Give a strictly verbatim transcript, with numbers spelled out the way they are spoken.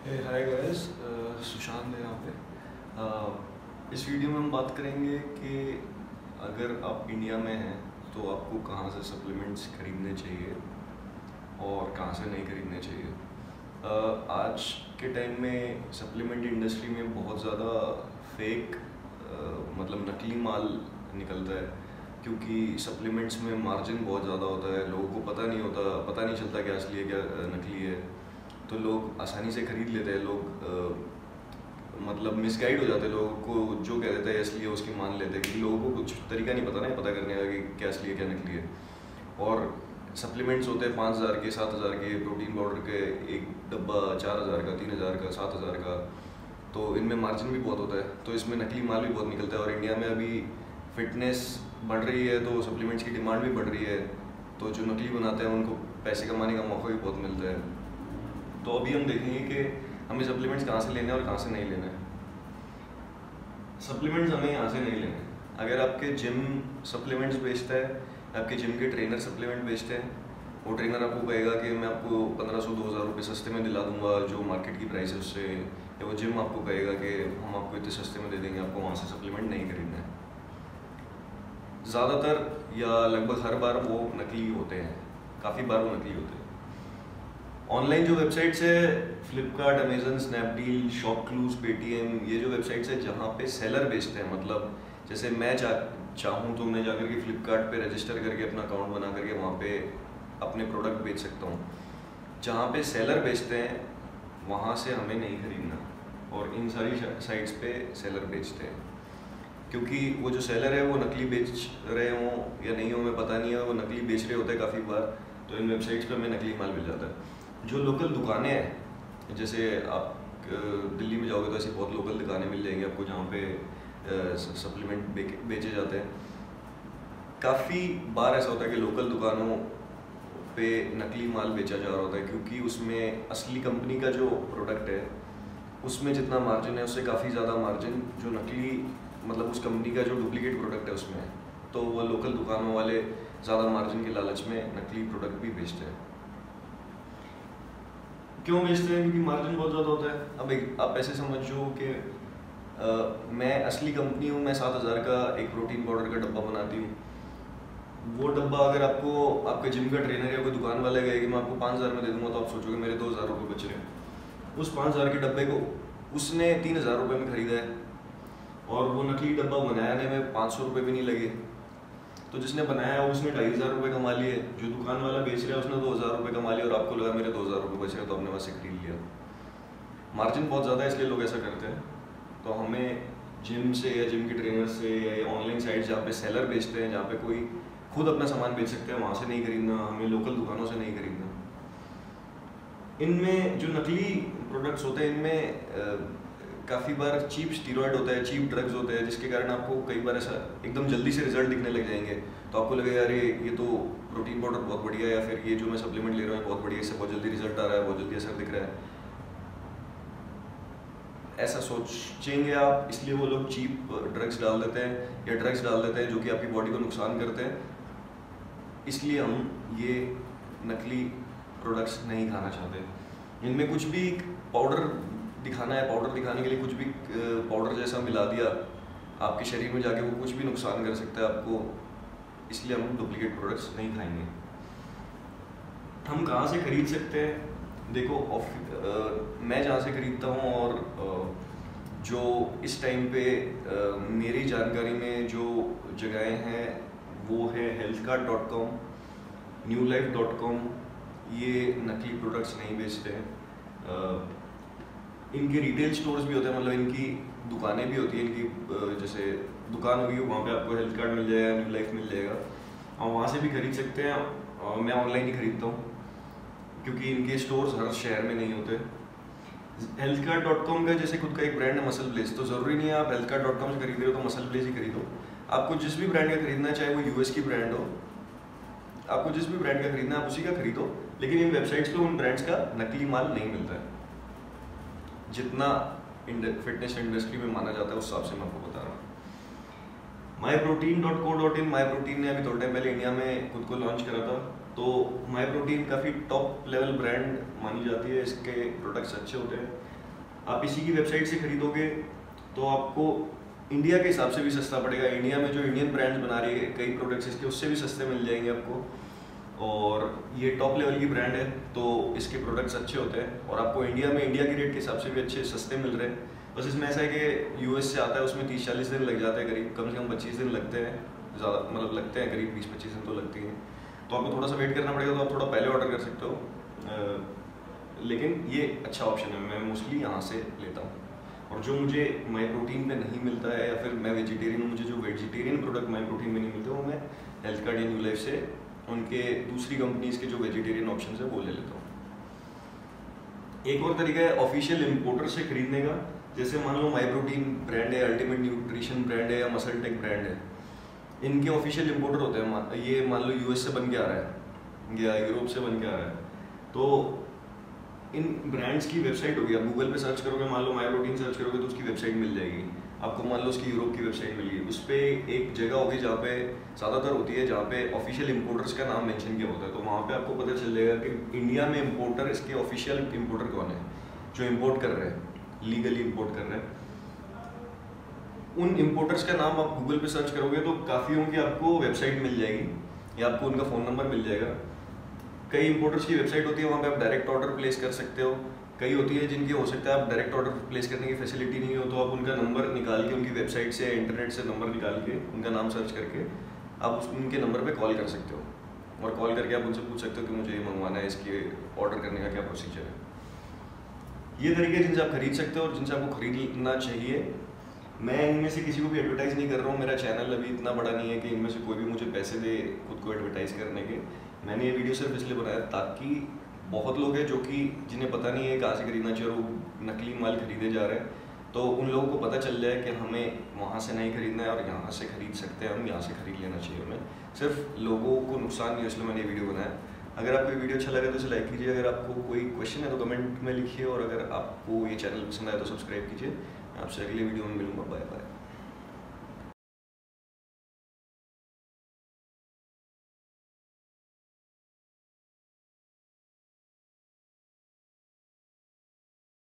Hi guys, Sushant है यहाँ पे। uh, इस वीडियो में हम बात करेंगे कि अगर आप इंडिया में हैं तो आपको कहाँ से सप्लीमेंट्स खरीदने चाहिए और कहाँ से नहीं खरीदने चाहिए। uh, आज के टाइम में सप्लीमेंट इंडस्ट्री में बहुत ज़्यादा फेक uh, मतलब नकली माल निकलता है, क्योंकि सप्लीमेंट्स में मार्जिन बहुत ज़्यादा होता है। लोगों को पता नहीं होता पता नहीं चलता क्या असली है क्या नकली है, तो लोग आसानी से खरीद लेते हैं। लोग आ, मतलब मिसगाइड हो जाते हैं। लोगों को जो कह देता है असली है उसकी मान लेते हैं, क्योंकि लोगों को कुछ तरीका नहीं पता ना पता करने का कि क्या असली है क्या नकली है। और सप्लीमेंट्स होते हैं पाँच हज़ार के, सात हज़ार के, प्रोटीन पाउडर के एक डब्बा चार हज़ार का, तीन हज़ार का, सात हज़ार का, तो इनमें मार्जिन भी बहुत होता है, तो इसमें नकली माल भी बहुत निकलता है। और इंडिया में अभी फिटनेस बढ़ रही है तो सप्लीमेंट्स की डिमांड भी बढ़ रही है, तो जो नकली बनाते हैं उनको पैसे कमाने का मौका भी बहुत मिलता है। तो अभी हम देखेंगे कि हमें सप्लीमेंट्स कहाँ से लेने हैं और कहाँ से नहीं लेने हैं। सप्लीमेंट्स हमें यहाँ से नहीं लेने हैं। अगर आपके जिम सप्लीमेंट्स बेचता है, आपके जिम के ट्रेनर सप्लीमेंट बेचते हैं, वो ट्रेनर आपको कहेगा कि मैं आपको पंद्रह सौ दो हज़ार रुपये सस्ते में दिला दूंगा जो मार्केट की प्राइस है उससे, या वो जिम आपको कहेगा कि हम आपको इतने सस्ते में दे देंगे, आपको वहाँ से सप्लीमेंट नहीं खरीदना है। ज़्यादातर या लगभग हर बार वो नकली होते हैं, काफ़ी बार वो नकली होते हैं। ऑनलाइन जो वेबसाइट्स है, Flipkart, Amazon, Snapdeal, ShopClues, Paytm, ये जो वेबसाइट्स है जहाँ पे सेलर बेचते हैं, मतलब जैसे मैं चा चाहूँ तो मैं जाकर के फ्लिपकार्ट पे रजिस्टर करके अपना अकाउंट बना करके वहाँ पे अपने प्रोडक्ट बेच सकता हूँ। जहाँ पे सेलर बेचते हैं वहाँ से हमें नहीं खरीदना, और इन सारी साइट्स पे सेलर बेचते हैं, क्योंकि वो जो सेलर है वो नकली बेच रहे हों या नहीं हो हमें पता नहीं है, वो नकली बेच रहे होते हैं काफ़ी बार, तो इन वेबसाइट्स पे हमें नकली माल मिल जाता है। जो लोकल दुकानें हैं, जैसे आप दिल्ली में जाओगे तो ऐसी बहुत लोकल दुकानें मिल जाएंगी आपको जहाँ पे सप्लीमेंट बेचे जाते हैं। काफ़ी बार ऐसा होता है कि लोकल दुकानों पे नकली माल बेचा जा रहा होता है, क्योंकि उसमें असली कंपनी का जो प्रोडक्ट है उसमें जितना मार्जिन है उससे काफ़ी ज़्यादा मार्जिन जो नकली मतलब उस कंपनी का जो डुप्लीकेट प्रोडक्ट है उसमें है, तो वो लोकल दुकानों वाले ज़्यादा मार्जिन के लालच में नकली प्रोडक्ट भी बेचते हैं। क्यों बेचते हैं? क्योंकि मार्जिन बहुत ज़्यादा होता है। अब एक आप ऐसे समझो कि मैं असली कंपनी हूँ, मैं सात हज़ार का एक प्रोटीन पाउडर का डब्बा बनाती हूँ। वो डब्बा अगर आपको आपके जिम का ट्रेनर या कोई दुकान वाला कहे कि मैं आपको पाँच हज़ार में दे दूँगा, तो आप सोचोगे मेरे दो हज़ार रुपये बच रहे हैं। उस पाँच हज़ार के डब्बे को उसने तीन हज़ार रुपये में ख़रीदा है, और वो नकली डब्बा बनाने में पाँच सौ रुपये भी नहीं लगे, तो जिसने बनाया है उसने ढाई हज़ार रुपये कमा लिए, जो दुकान वाला बेच रहा है उसने दो हज़ार रुपये कमा लिए, और आपको लगा मेरे दो हज़ार रुपये बच रहे हैं तो आपने वहाँ से खरीद लिया। मार्जिन बहुत ज़्यादा है इसलिए लोग ऐसा करते हैं। तो हमें जिम से या जिम के ट्रेनर से या ऑनलाइन साइट जहाँ पे सेलर बेचते हैं, जहाँ पे कोई खुद अपना सामान बेच सकते हैं, वहाँ से नहीं खरीदना, हमें लोकल दुकानों से नहीं खरीदना। इनमें जो नकली प्रोडक्ट्स होते हैं इनमें काफ़ी बार चीप स्टीरॉयड होता है, चीप ड्रग्स होते हैं, जिसके कारण आपको कई बार ऐसा एकदम जल्दी से रिजल्ट दिखने लग जाएंगे, तो आपको लगेगा अरे ये तो प्रोटीन पाउडर बहुत बढ़िया है, या फिर ये जो मैं सप्लीमेंट ले रहा हूँ बहुत बढ़िया, इससे बहुत जल्दी रिजल्ट आ रहा है, बहुत जल्दी असर दिख रहा है। ऐसा सोचेंगे आप, इसलिए वो लोग चीप ड्रग्स डाल देते हैं या ड्रग्स डाल देते हैं जो कि आपकी बॉडी को नुकसान करते हैं। इसलिए हम ये नकली प्रोडक्ट्स नहीं खाना चाहते। इनमें कुछ भी पाउडर दिखाना है, पाउडर दिखाने के लिए कुछ भी पाउडर जैसा मिला दिया आपके शरीर में जाके, वो कुछ भी नुकसान कर सकता है आपको, इसलिए हम डुप्लीकेट प्रोडक्ट्स नहीं खाएंगे। हम कहाँ से खरीद सकते हैं? देखो, आ, मैं जहाँ से खरीदता हूँ और आ, जो इस टाइम पे आ, मेरी जानकारी में जो जगहें हैं वो है health card dot com, new life dot com. ये नकली प्रोडक्ट्स नहीं बेचते हैं। आ, इनके रिटेल स्टोर्स भी होते हैं, मतलब इनकी दुकानें भी होती हैं। इनकी जैसे दुकान होगी वहाँ पे आपको हेल्थ कार्ड मिल जाएगा, न्यू लाइफ मिल जाएगा, और वहाँ से भी खरीद सकते हैं। और मैं ऑनलाइन ही खरीदता हूँ क्योंकि इनके स्टोर्स हर शहर में नहीं होते। हेल्थ कार्ड डॉट कॉम का जैसे खुद का एक ब्रांड है मसल ब्लेज, तो ज़रूरी नहीं है आप हेल्थ कार्ड डॉट कॉम से खरीद रहे हो तो मसल ब्लेज ही खरीदो। आपको जिस भी ब्रांड का खरीदना है, चाहे वो यूएस की ब्रांड हो, आपको जिस भी ब्रांड का खरीदना है आप उसी का खरीदो, लेकिन इन वेबसाइट्स पे उन ब्रांड्स का नकली माल नहीं मिलता है। जितना फिटनेस इंडस्ट्री में माना जाता है उस हिसाब से मैं आपको बता रहा हूँ। My protein dot co dot in, my protein ने अभी थोड़े टाइम पहले इंडिया में खुद को लॉन्च करा था, तो माई प्रोटीन काफ़ी टॉप लेवल ब्रांड मानी जाती है, इसके प्रोडक्ट्स अच्छे होते हैं। आप इसी की वेबसाइट से खरीदोगे तो आपको इंडिया के हिसाब से भी सस्ता पड़ेगा। इंडिया में जो इंडियन ब्रांड्स बना रही है कई प्रोडक्ट्स इसके, उससे भी सस्ते मिल जाएंगे आपको। और ये टॉप लेवल की ब्रांड है तो इसके प्रोडक्ट्स अच्छे होते हैं और आपको इंडिया में इंडिया के रेट के हिसाब से भी अच्छे सस्ते मिल रहे हैं। बस इसमें ऐसा है कि यूएस से आता है, उसमें तीस चालीस दिन लग जाते हैं करीब, कम से कम पच्चीस दिन लगते हैं, ज़्यादा मतलब लगते हैं करीब बीस पच्चीस दिन तो लगती हैं। तो आपको थोड़ा सा वेट करना पड़ेगा, तो आप थोड़ा पहले ऑर्डर कर सकते हो। लेकिन ये अच्छा ऑप्शन है, मैं मोस्टली यहाँ से लेता हूँ। और जो मुझे माई प्रोटीन में नहीं मिलता है या फिर मैं वेजिटेरियन हूँ, मुझे जो वेजिटेरियन प्रोडक्ट माई प्रोटीन में नहीं मिलते वो मैं हेल्थ कार्ड या न्यू लाइफ से उनके दूसरी कंपनीज के जो वेजिटेरियन ऑप्शन है वो ले लेता हूँ। एक और तरीका है ऑफिशियल इम्पोर्टर से खरीदने का। जैसे मान लो माई प्रोटीन ब्रांड है, अल्टीमेट न्यूट्रिशन ब्रांड है या मसल टेक ब्रांड है, इनके ऑफिशियल इम्पोर्टर होते हैं। ये मान लो यूएस से बन के आ रहा है या यूरोप से बन के आ रहा है, तो इन ब्रांड्स की वेबसाइट होगी, आप गूगल पे सर्च करोगे, मान लो माई प्रोटीन सर्च करोगे तो उसकी वेबसाइट मिल जाएगी आपको। मान लो उसकी यूरोप की वेबसाइट मिल गई, उस पर एक जगह होगी जहाँ पे ज़्यादातर होती है, जहाँ पे ऑफिशियल इम्पोर्टर्स का नाम मेंशन किया होता है। तो वहाँ पे आपको पता चल जाएगा कि इंडिया में इम्पोर्टर, इसके ऑफिशियल इम्पोर्टर कौन है जो इम्पोर्ट कर रहे हैं, लीगली इम्पोर्ट कर रहे हैं। उन इम्पोर्टर्स का नाम आप गूगल पे सर्च करोगे तो काफ़ी की आपको वेबसाइट मिल जाएगी या आपको उनका फ़ोन नंबर मिल जाएगा। कई इम्पोर्टर्स की वेबसाइट होती है, वहाँ पे आप डायरेक्ट ऑर्डर प्लेस कर सकते हो। कई होती है जिनकी हो सकता है आप डायरेक्ट ऑर्डर प्लेस करने की फैसिलिटी नहीं हो, तो आप उनका नंबर निकाल के, उनकी वेबसाइट से इंटरनेट से नंबर निकाल के, उनका नाम सर्च करके आप उस उनके नंबर पे कॉल कर सकते हो और कॉल करके आप उनसे पूछ सकते हो कि मुझे ये मंगवाना है, इसके ऑर्डर करने का क्या प्रोसीजर है। ये तरीके जिनसे आप खरीद सकते हो और जिनसे आपको खरीदना चाहिए। मैं इनमें से किसी को भी एडवर्टाइज़ नहीं कर रहा हूँ, मेरा चैनल अभी इतना बड़ा नहीं है कि इनमें से कोई भी मुझे पैसे दे खुद को एडवर्टाइज़ करने के। मैंने ये वीडियो सिर्फ इसलिए बनाया ताकि बहुत लोग हैं जो कि जिन्हें पता नहीं है कहाँ से खरीदना चाहिए और वो नकली माल खरीदे जा रहे हैं, तो उन लोगों को पता चल जाए कि हमें वहाँ से नहीं खरीदना है और यहाँ से खरीद सकते हैं, हम यहाँ से खरीद लेना चाहिए हमें। सिर्फ लोगों को नुकसान नहीं, इसलिए मैंने ये वीडियो बनाया। अगर आपको ये वीडियो अच्छा लगा तो इसे लाइक कीजिए, अगर आपको कोई क्वेश्चन है तो कमेंट में लिखिए और अगर आपको ये चैनल पसंद आए तो सब्सक्राइब कीजिए। मैं आपसे अगले वीडियो में मिलूँगा। Bye bye.